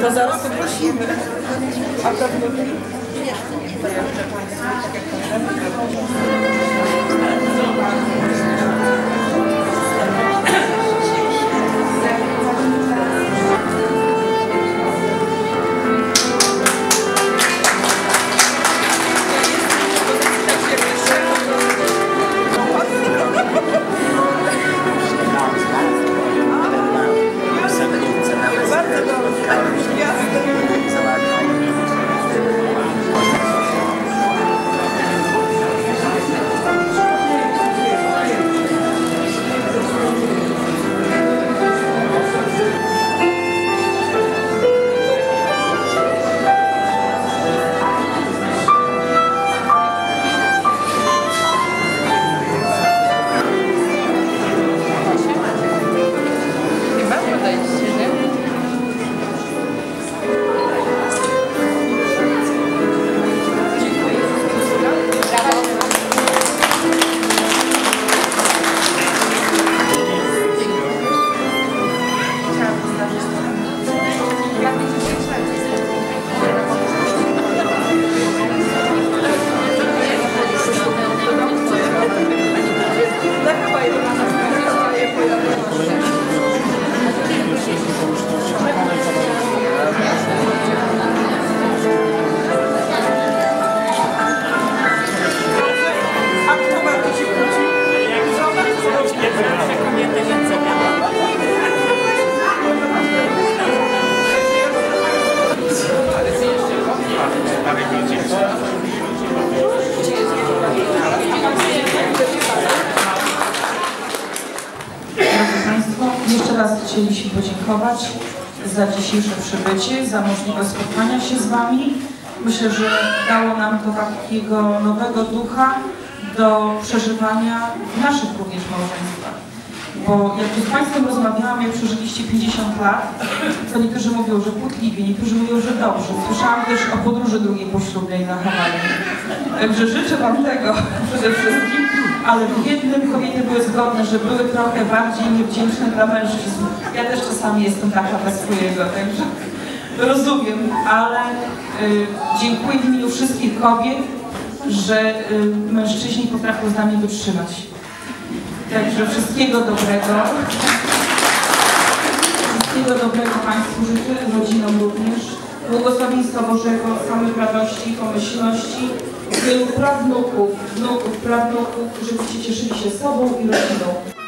To zaraz poprosimy. A pewno to jeszcze Państwu, tak jak jeszcze raz chcieliśmy podziękować za dzisiejsze przybycie, za możliwość spotkania się z Wami. Myślę, że dało nam to takiego nowego ducha do przeżywania w naszych również małżeństwach. Bo jak tu z Państwem rozmawiałam, jak przeżyliście 50 lat, to niektórzy mówią, że płótliwie, niektórzy mówią, że dobrze. Słyszałam też o podróży drugiej poślubnej na Hawaje. Także życzę Wam tego przede wszystkim, ale w jednym kobiety były zgodne, że były trochę bardziej niewdzięczne dla mężczyzn. Ja też czasami jestem taka bez swojego, także rozumiem, ale dziękuję w imieniu wszystkich kobiet, że mężczyźni potrafią z nami wytrzymać. Także wszystkiego dobrego. Wszystkiego dobrego Państwu życzę, rodzinom również. Błogosławieństwa Bożego, samych radości, pomyślności, wielu prawnuków, wnuków, prawnuków, żebyście cieszyli się sobą i rodziną.